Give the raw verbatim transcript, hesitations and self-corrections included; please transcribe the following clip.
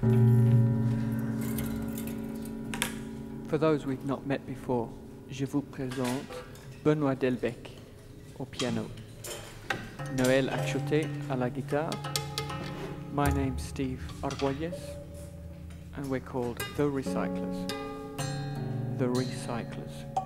For those we've not met before, je vous présente Benoît Delbecq au piano, Noël Achoté à la guitare. My name's Steve Arguelles, and we're called The Recyclers. The Recyclers.